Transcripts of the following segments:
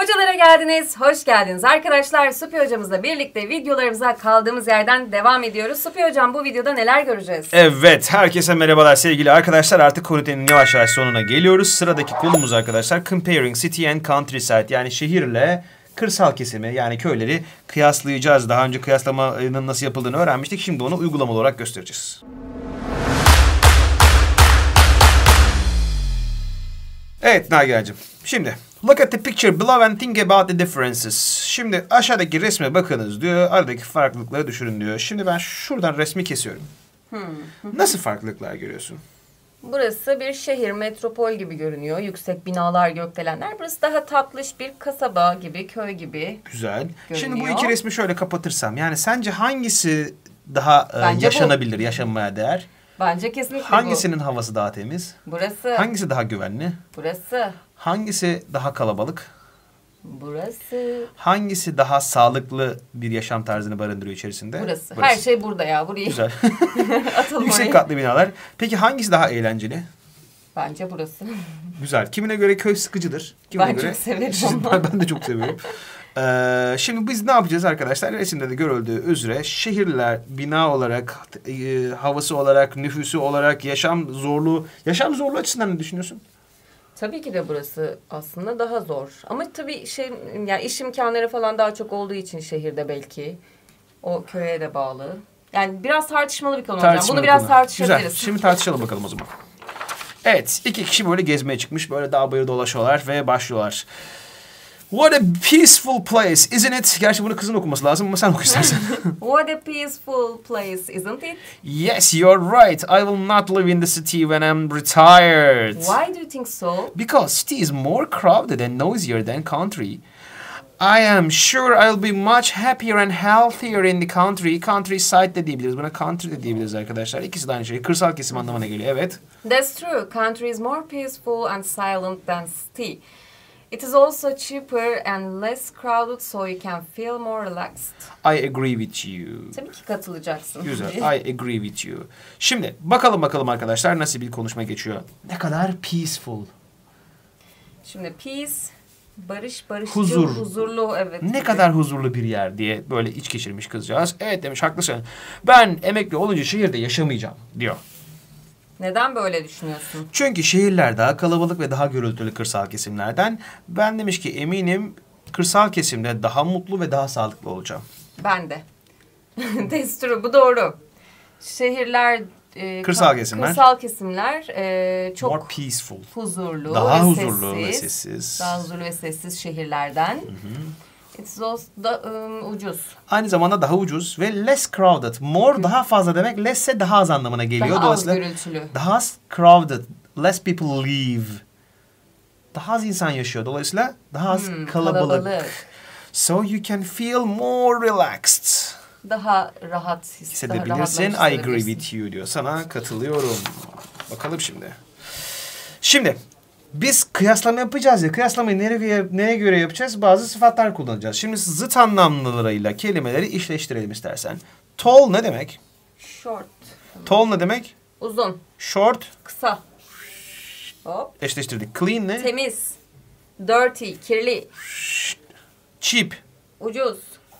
Hocalara geldiniz, hoş geldiniz. Arkadaşlar Supi hocamızla birlikte videolarımıza kaldığımız yerden devam ediyoruz. Supi hocam bu videoda neler göreceğiz? Evet, herkese merhabalar sevgili arkadaşlar. Artık konunun yavaş yavaş sonuna geliyoruz. Sıradaki konumuz arkadaşlar Comparing City and Countryside. Yani şehirle kırsal kesimi yani köyleri kıyaslayacağız. Daha önce kıyaslamanın nasıl yapıldığını öğrenmiştik. Şimdi onu uygulamalı olarak göstereceğiz. Evet Nagihan'cığım. Şimdi look at the picture below and think about the differences. Şimdi aşağıdaki resme bakınız diyor. Aradaki farklılıkları düşünün diyor. Şimdi ben şuradan resmi kesiyorum. Nasıl farklılıklar görüyorsun? Burası bir şehir, metropol gibi görünüyor. Yüksek binalar, gökdelenler. Burası daha tatlış bir kasaba gibi, köy gibi. Güzel. Görünüyor. Şimdi bu iki resmi şöyle kapatırsam. Yani sence hangisi daha Bence yaşanabilir, yaşanmaya değer? Bence kesinlikle Hangisinin havası daha temiz? Burası. Hangisi daha güvenli? Burası. Hangisi daha kalabalık? Burası. Hangisi daha sağlıklı bir yaşam tarzını barındırıyor içerisinde? Burası. Her şey burada ya. Burayı Güzel. atalım Yüksek oraya. katlı binalar. Peki hangisi daha eğlenceli? Bence burası. Güzel. Kimine göre köy sıkıcıdır. Kimine Ben göre... çok severim ama. Ben de çok seviyorum. Şimdi biz ne yapacağız arkadaşlar? Resimde de görüldüğü üzere şehirler bina olarak, havası olarak, nüfusu olarak, yaşam zorluğu açısından ne düşünüyorsun? Tabii ki de burası aslında daha zor. Ama tabii yani iş imkanları falan daha çok olduğu için şehirde belki o köye de bağlı. Yani biraz tartışmalı bir konu hocam. Bunu biraz tartışabiliriz. Güzel. Şimdi tartışalım bakalım o zaman. Evet, iki kişi böyle gezmeye çıkmış. Böyle dağ bayır dolaşıyorlar ve başlıyorlar. What a peaceful place, isn't it? Gerçi bunu kızın okuması lazım ama sen oku istersen. What a peaceful place, isn't it? Yes, you're right. I will not live in the city when I'm retired. Why do you think so? Because city is more crowded and noisier than country. I am sure I'll be much happier and healthier in the country. Countryside de diyebiliriz. Buna country de diyebiliriz arkadaşlar. İkisi de aynı şey. Kırsal kesim anlamına geliyor. Evet. That's true. Country is more peaceful and silent than city. It is also cheaper and less crowded, so you can feel more relaxed. I agree with you. Tabii ki katılacaksın. Güzel. I agree with you. Şimdi bakalım arkadaşlar nasıl bir konuşma geçiyor. Ne kadar peaceful. Şimdi peace, barışçı, Huzur. huzurlu, evet. Ne kadar huzurlu bir yer diye böyle iç geçirmiş kızcağız. Evet demiş, haklısın. Ben emekli olunca şehirde yaşamayacağım diyor. Neden böyle düşünüyorsun? Çünkü şehirler daha kalabalık ve daha gürültülü kırsal kesimlerden. Ben demiş ki eminim kırsal kesimde daha mutlu ve daha sağlıklı olacağım. Ben de. That's true, bu doğru. Şehirler, kırsal kesimler çok more peaceful. huzurlu, daha huzurlu ve sessiz. Daha huzurlu ve sessiz şehirlerden. It's also ucuz. Aynı zamanda daha ucuz ve less crowded. More daha fazla demek, less ise daha az anlamına geliyor. Daha az gürültülü. Daha az crowded. Less people live. Daha az insan yaşıyor. Dolayısıyla daha az kalabalık. So you can feel more relaxed. Daha rahat hissedebilirsin. I agree with you diyor. Sana katılıyorum. Bakalım şimdi. Şimdi biz kıyaslama yapacağız ya. Kıyaslamayı neye göre yapacağız? Bazı sıfatlar kullanacağız. Şimdi zıt anlamlılarıyla kelimeleri işleştirelim istersen. Tall ne demek? Short. Tall ne demek? Uzun. Short. Kısa. Hop. Eşleştirdik. Clean ne? Temiz. Dirty. Kirli. Cheap. Ucuz.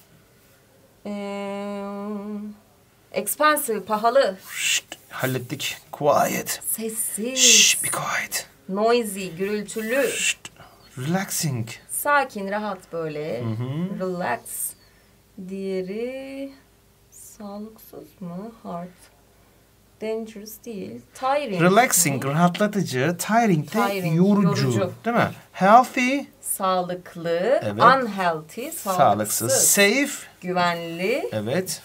Expensive. Pahalı. Hallettik. Quiet. Sessiz. Be quiet. Noisy. Gürültülü. Relaxing. Sakin, rahat böyle. Relax. Diğeri sağlıksız mı? Hard. Dangerous değil. Tiring. Relaxing, rahatlatıcı. Tiring de yorucu. Değil mi? Healthy. Sağlıklı. Evet. Unhealthy. Sağlıksız. Safe. Güvenli. Evet.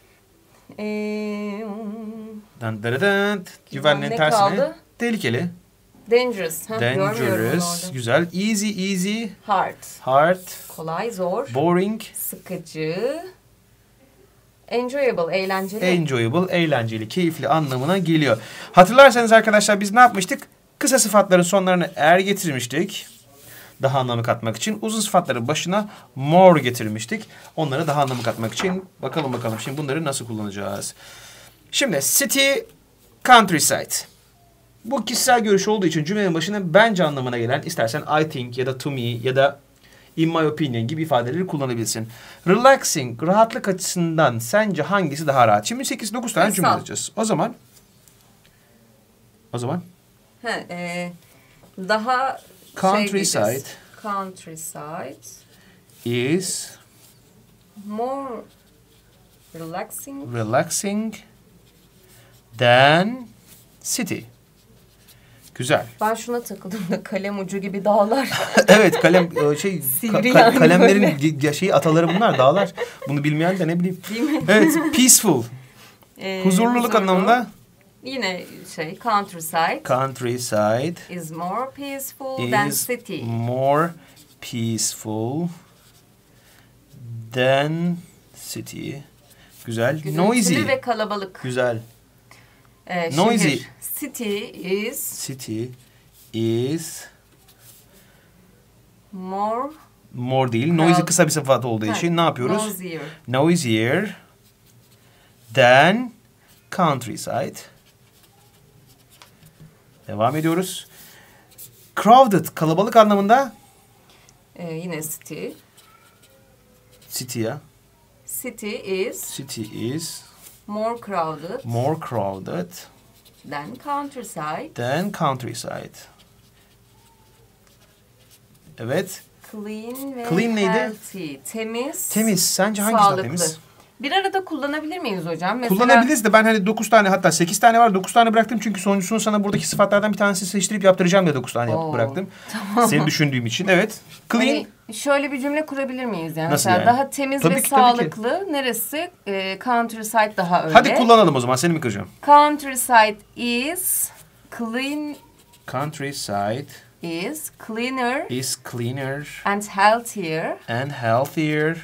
Güvenli Güvenliğin tersine. kaldı? Tehlikeli. Dangerous. Dangerous. Güzel. Easy. Hard. Kolay, zor. Boring. Sıkıcı. Enjoyable, eğlenceli. Enjoyable, eğlenceli, keyifli anlamına geliyor. Hatırlarsanız arkadaşlar biz ne yapmıştık? Kısa sıfatların sonlarını getirmiştik. Daha anlamı katmak için. Uzun sıfatların başına more getirmiştik. Onları daha anlamı katmak için. Bakalım şimdi bunları nasıl kullanacağız? Şimdi city, countryside. Bu kişisel görüş olduğu için cümlenin başına bence anlamına gelen istersen I think ya da to me ya da in my opinion gibi ifadeleri kullanabilirsin. Relaxing, rahatlık açısından sence hangisi daha rahat? Şimdi 8-9 tane cümle yazacağız. O zaman daha countryside countryside is more relaxing than city. Güzel. Ben şuna takıldım da kalem ucu gibi dağlar. Evet, kalem yani kalemlerin şeyi ataları bunlar, dağlar. Bunu bilmeyen de ne bileyim. Değil mi? Evet, peaceful. Huzurluluk anlamında. Yine countryside. Countryside Is more peaceful than city. More peaceful than city. Güzel. Noisy ve kalabalık. Güzel. Noisy. Şehir. City is more değil. Noisy kısa bir sıfat olduğu için ne yapıyoruz? Noisier than countryside. Devam ediyoruz. Crowded, kalabalık anlamında. Yine city. City ya. City is more crowded than countryside. Evet. Clean neydi? Healthy. Temiz. Sence hangisi sağlıklı. daha temiz? Bir arada kullanabilir miyiz hocam? Mesela... Kullanabiliriz de ben hani 9 tane, hatta 8 tane var. 9 tane bıraktım çünkü sonuncusunu sana buradaki sıfatlardan bir tanesini seçtirip yaptıracağım diye 9 tane bıraktım. Tamam. Seni düşündüğüm için. Evet. Clean. Hani şöyle bir cümle kurabilir miyiz yani? Nasıl mesela yani? Daha temiz Tabii ve ki, sağlıklı. Neresi? Countryside daha öyle. Hadi kullanalım o zaman. Seni mi kıracağım? Countryside is clean. Countryside is cleaner and healthier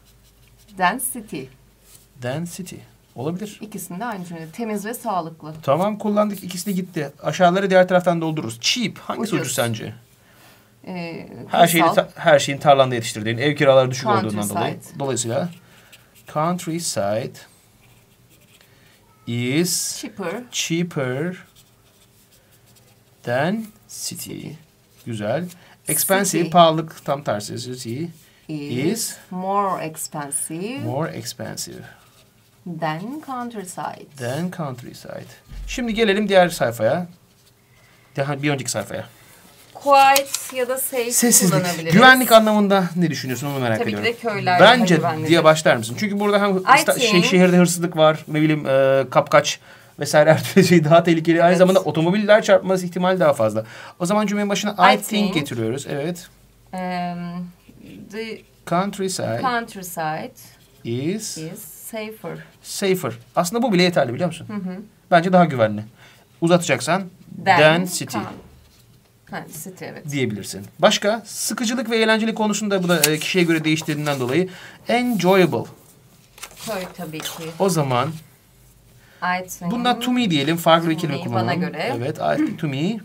than city. Olabilir. İkisinde aynı cümle. Temiz ve sağlıklı. Tamam, kullandık. İkisi de gitti. Aşağıları diğer taraftan doldururuz. Cheap. Hangisi ucuz sence? Her şeyin tarlanda yetiştirdiğin, ev kiraları düşük olduğundan dolayı. Dolayısıyla countryside is cheaper than city. Güzel. Expensive, pahalılık tam tersi. City is more expensive than countryside. Şimdi gelelim diğer sayfaya. Bir önceki sayfaya. Quiet ya da safe kullanabiliriz. Güvenlik anlamında ne düşünüyorsun, onu merak ediyorum. Tabii ki de köylerde bence diye başlar mısın? Çünkü burada hem şehirde hırsızlık var, ne bileyim kapkaç vesaire her türlü şey daha tehlikeli. Aynı zamanda otomobiller çarpması ihtimali daha fazla. O zaman cümlenin başına I think getiriyoruz. Evet. The countryside is safer. Aslında bu bile yeterli, biliyor musun? Bence daha güvenli. Uzatacaksan than city. City, evet. Diyebilirsin. Başka? Sıkıcılık ve eğlenceli konusunda, bu da kişiye göre değiştirdiğinden dolayı enjoyable. Köy tabii ki. O zaman bundan to me diyelim. Farklı bir kelime kullanalım. Bana göre. Evet. To me.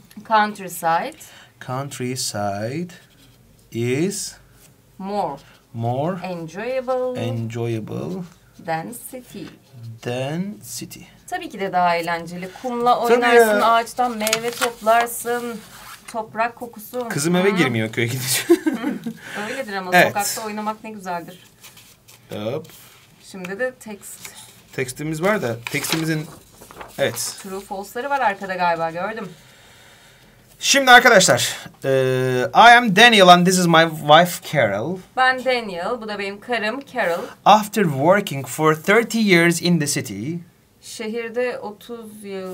Countryside is more enjoyable than city. Tabii ki de daha eğlenceli. Kumla oynarsın, ağaçtan meyve toplarsın, toprak kokusu. Kızım eve girmiyor köye gidince. Öyledir ama sokakta oynamak ne güzeldir. Hop. Şimdi de text. Tekstimiz var da tekstimizin True false'ları var arkada galiba, gördüm. Şimdi arkadaşlar, I am Daniel and this is my wife Carol. Ben Daniel, bu da benim karım Carol. After working for 30 years in the city. Şehirde 30 yıl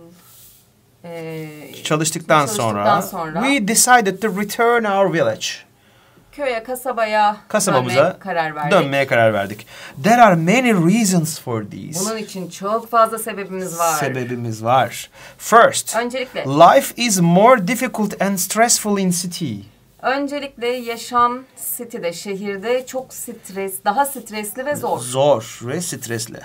çalıştıktan sonra we decided to return our village. Köye, kasabamıza dönmeye karar verdik. There are many reasons for this. Bunun için çok fazla sebebimiz var. First, öncelikle, life is more difficult and stressful in city. Öncelikle yaşam city'de, şehirde çok daha stresli ve zor. Zor ve stresli.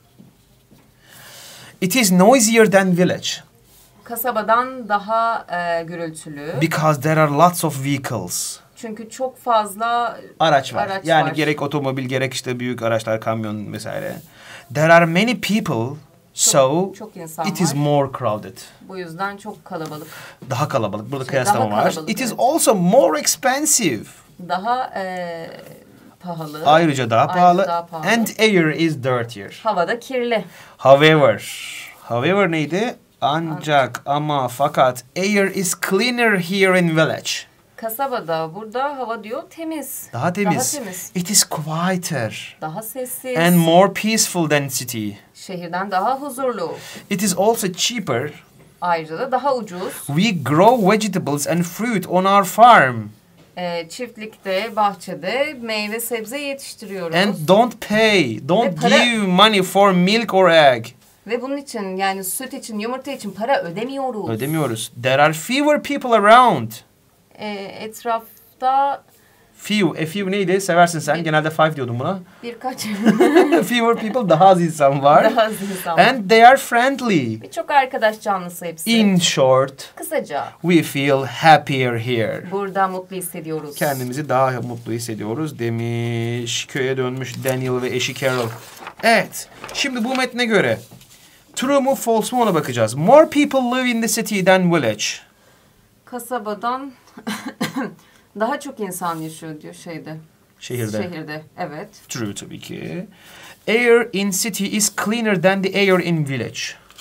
It is noisier than village. Kasabadan daha gürültülü. Because there are lots of vehicles. Çünkü çok fazla araç var. Yani gerek otomobil, gerek işte büyük araçlar, kamyon vesaire. There are many people. So çok insan it is var. more crowded. Bu yüzden çok kalabalık. Daha kalabalık. Burada Daha kıyaslama var. kalabalık, It is evet. also more expensive. Daha pahalı. Ayrıca daha pahalı. daha pahalı. And air is dirtier. Havada kirli. However neydi? Ancak, ama, fakat air is cleaner here in village. Kasabada, burada hava diyor temiz. Daha temiz. Daha temiz. It is quieter Daha sessiz. and more peaceful than city. Şehirden daha huzurlu. It is also cheaper. Ayrıca da daha ucuz. We grow vegetables and fruit on our farm Çiftlikte, bahçede meyve sebze yetiştiriyoruz. and don't Ve para- give money for milk or egg. Ve bunun için, yani süt için, yumurta için para ödemiyoruz. Ödemiyoruz. There are fewer people around. Etrafta Few neydi? Seversin sen. Genelde five diyordum buna. birkaç Fewer people, daha az insan var. daha az insan var. And they are friendly. Ve çok arkadaş canlısı hepsi. In short, Kısaca we feel happier here. burada mutlu hissediyoruz. Kendimizi daha mutlu hissediyoruz demiş. Köye dönmüş Daniel ve eşi Carol. Evet. Şimdi bu metne göre true mu false mu ona bakacağız. More people live in the city than village. Kasabadan daha çok insan yaşıyor diyor Şehirde. Şehirde, evet. True tabii ki. Air in city is cleaner than the air in village.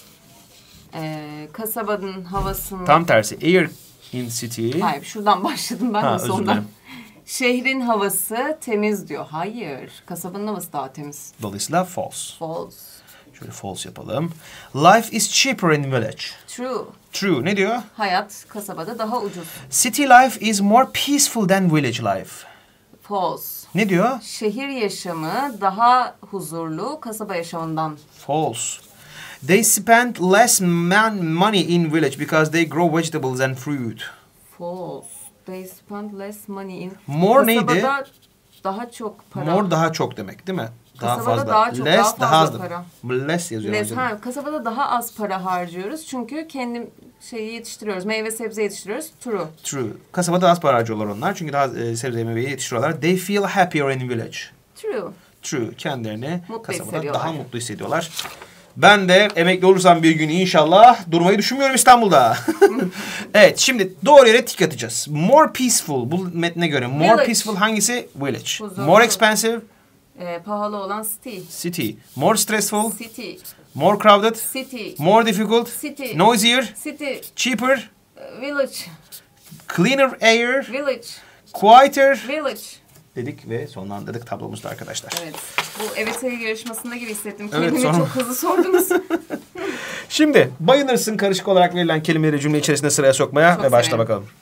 Kasabanın havasını... Tam tersi. Air in city. Hayır, şuradan başladım ben Ha, de özür sondan. dilerim. Şehrin havası temiz diyor. Hayır, kasabanın havası daha temiz. Dolayısıyla false. False. Şöyle false yapalım. Life is cheaper in village. True. True. Ne diyor? Hayat kasabada daha ucuz. City life is more peaceful than village life. False. Ne diyor? Şehir yaşamı daha huzurlu kasaba yaşamından. False. They spend less money in village because they grow vegetables and fruit. False. They spend less money in... More neydi? Kasabada daha çok para. More daha çok demek değil mi? Daha Kasabada fazla. daha çok, Less daha fazla az. para. Less yazıyor. Less, hocam. kasabada daha az para harcıyoruz. Çünkü kendim şeyi yetiştiriyoruz. Meyve sebze yetiştiriyoruz. True. True. Kasabada az para harcıyorlar onlar. Çünkü daha sebze meyveyi yetiştiriyorlar. They feel happier in village. True. True. Kendilerini Mutlu kasabada hissediyorlar. daha mutlu hissediyorlar. Ben de emekli olursam bir gün inşallah durmayı düşünmüyorum İstanbul'da. Evet, şimdi doğru yere tik atacağız. More peaceful, bu metne göre. More Village. peaceful hangisi? Village. Huzurlu. More expensive? Pahalı olan city. City. More stressful? City. More crowded? City. More difficult? City. Noisier? City. Cheaper? Village. Cleaner air? Village. Quieter? Village. Dedik ve sonlandırdık tablomuzda arkadaşlar. Evet. Bu evet hayır yarışmasında gibi hissettim. Evet, Kendimi sonra- çok hızlı sordunuz. Şimdi bayılırsın karışık olarak verilen kelimeleri cümle içerisinde sıraya sokmaya Çok ve başla severim. bakalım.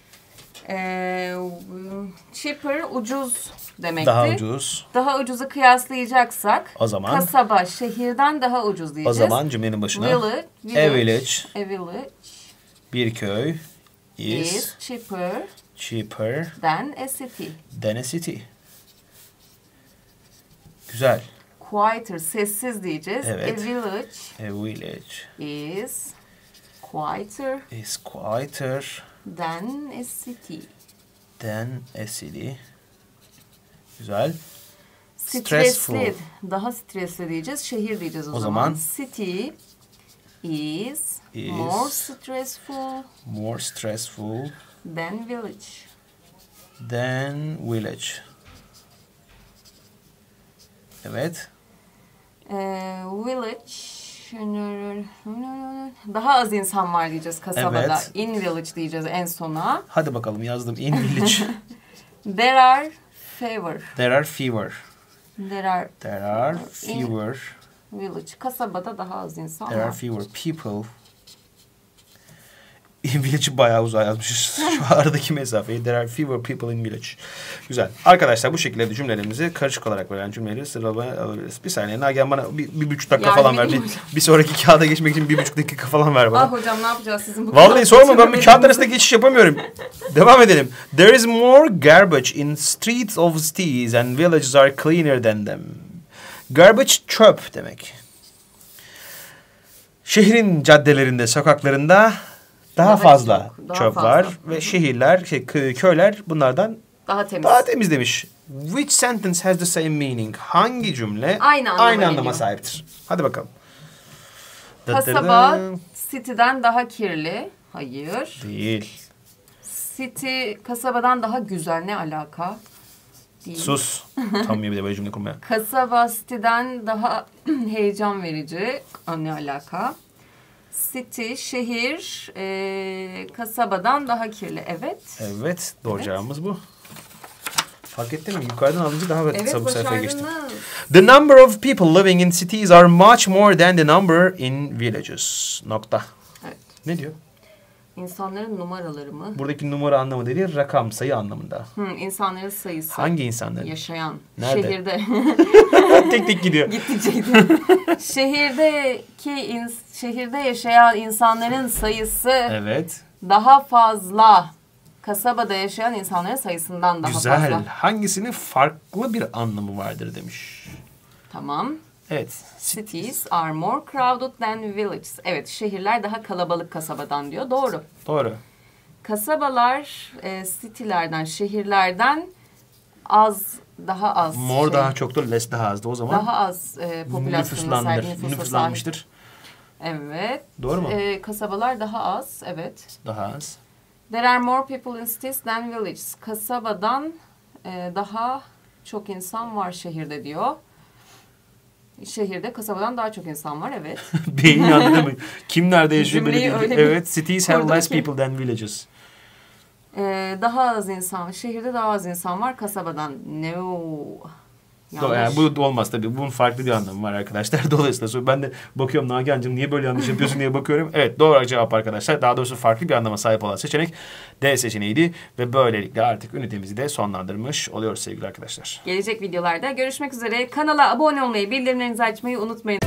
Cheaper ucuz demekti. Daha ucuz. Daha ucuzu kıyaslayacaksak O zaman- kasaba şehirden daha ucuz O diyeceğiz. zaman cümlenin başına Village. A village, bir köy is is cheaper cheaper than a city. than a city. Güzel. Quieter, sessiz diyeceğiz. Evet. A village A village is quieter is quieter than a city. than a city. Güzel. Stresli, daha stresli diyeceğiz. Şehir diyeceğiz o, O zaman. zaman City is more stressful More stressful than village. than village. Evet. Village daha az insan var diyeceğiz kasabada. Evet. In village diyeceğiz en sona. Hadi bakalım yazdım. In village. There are fewer. There are fewer. There are There are fewer. village. Kasabada daha az insan There are var. fewer people. In village'i bayağı uzağa yazmışız. Şu aradaki mesafeyi. There are fewer people in village. Güzel. Arkadaşlar bu şekilde de cümlelerimizi karışık olarak veren cümleleri sıralamaya alabiliriz. Bir saniye Nagihan bana bir buçuk dakika Yani falan ver. Bir sonraki kağıda geçmek için 1,5 dakika falan ver bana. Ah hocam ne yapacağız sizin bu Vallahi kadar sorma ben bir çözümlemeniz? kağıt arasında geçiş yapamıyorum. Devam edelim. There is more garbage in streets of cities and villages are cleaner than them. Garbage çöp demek. Şehrin caddelerinde, sokaklarında daha Daha fazla çok, daha çöp fazla. var ve şehirler, köyler bunlardan Daha temiz. daha temiz demiş. Which sentence has the same meaning? Hangi cümle Aynı anlama geliyor. sahiptir? Hadi bakalım. Kasaba city'den daha kirli. Hayır. Değil. City kasabadan daha güzel. Ne alaka? Değil. Sus. Tam bir de böyle cümle kurmaya. Kasaba city'den daha heyecan verici. Ne alaka? City, şehir, kasabadan daha kirli. Evet. Evet. Doğru cevabımız bu. Fark ettin mi? Yukarıdan alınca daha kısa bu sayfaya geçtim. The number of people living in cities are much more than the number in villages. Nokta. Evet. Ne diyor? İnsanların numaraları mı? Buradaki numara anlamı değil, rakam, sayı anlamında. İnsanların sayısı. Hangi insanların? Yaşayan. Nerede? Şehirde. Tek tek gidiyor. Gittikçe gidiyor. Şehirde yaşayan insanların sayısı Evet. daha fazla. Kasabada yaşayan insanların sayısından daha Güzel. fazla. Hangisinin farklı bir anlamı vardır demiş. Tamam. Evet. Cities are more crowded than villages. Evet, şehirler daha kalabalık kasabadan diyor. Doğru. Doğru. Kasabalar city'lerden, şehirlerden daha az. More daha çoktur, less daha azdı. O zaman daha az popülasyona sahip, nüfuslanmıştır. Evet. Doğru mu? Kasabalar daha az. Evet. Daha az. There are more people in cities than villages. Kasabadan daha çok insan var şehirde diyor. Şehirde kasabadan daha çok insan var, evet. Beyin yandı değil mi? Kim nerede yaşıyor böyle Cümleyi değil. öyle Evet, cities have less ki. people than villages. Daha az insan, şehirde daha az insan var kasabadan. No. Yani bu olmaz tabii. Bunun farklı bir anlamı var arkadaşlar. Dolayısıyla ben de bakıyorum Nagihan'cığım niye böyle yanlış yapıyorsun diye bakıyorum. Evet, doğru cevap arkadaşlar. Daha doğrusu farklı bir anlama sahip olan seçenek D seçeneğiydi. Ve böylelikle artık ünitemizi de sonlandırmış oluyoruz sevgili arkadaşlar. Gelecek videolarda görüşmek üzere. Kanala abone olmayı, bildirimlerinizi açmayı unutmayın.